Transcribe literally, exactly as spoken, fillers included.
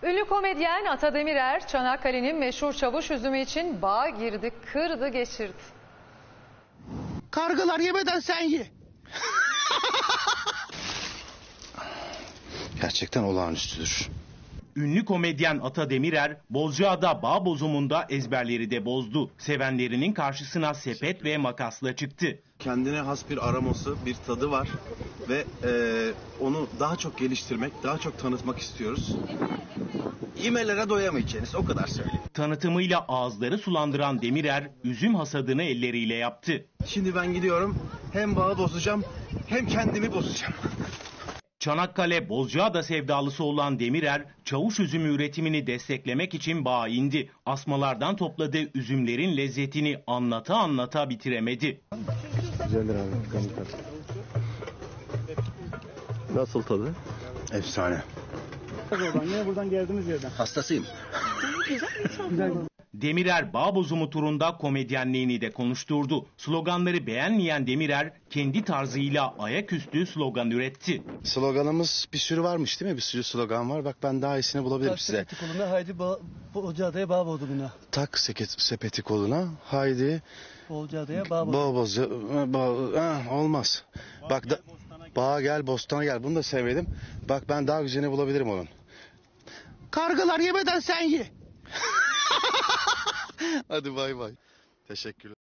Ünlü komedyen Ata Demirer, Çanakkale'nin meşhur çavuş üzümü için bağa girdi, kırdı, geçirdi. Kargalar yemeden sen ye. Gerçekten olağanüstüdür. Ünlü komedyen Ata Demirer, Bozcaada bağ bozumunda ezberleri de bozdu. Sevenlerinin karşısına sepet ve makasla çıktı. Kendine has bir aroması, bir tadı var ve e, onu daha çok geliştirmek, daha çok tanıtmak istiyoruz. Yemelere doyamayacağınız, o kadar söyleyeyim. Tanıtımıyla ağızları sulandıran Demirer, üzüm hasadını elleriyle yaptı. Şimdi ben gidiyorum, hem bağı bozacağım, hem kendimi bozacağım. Çanakkale Bozcaada sevdalısı olan Demirer, çavuş üzümü üretimini desteklemek için bağa indi. Asmalardan topladığı üzümlerin lezzetini anlata anlata bitiremedi. Güzeldir abi. Nasıl tadı? Efsane. Yine buradan geldiğimiz yerden. Hastasıyım. Demirer bağ bozumu turunda komedyenliğini de konuşturdu. Sloganları beğenmeyen Demirer kendi tarzıyla ayaküstü slogan üretti. Sloganımız bir sürü varmış değil mi? Bir sürü slogan var. Bak ben daha iyisini bulabilirim size. Sepeti koluna haydi Bozcaada'ya bağ bozumuna. Tak seket, sepeti koluna. Haydi. Bozcaada'ya bağ bozumuna. Bağ boz. Bağ, ha, olmaz. Bak da, bağa gel, bostana gel. Bunu da sevmedim. Bak ben daha güzelini bulabilirim onun. Kargalar yemeden sen ye. Hadi bay bay. Teşekkürler.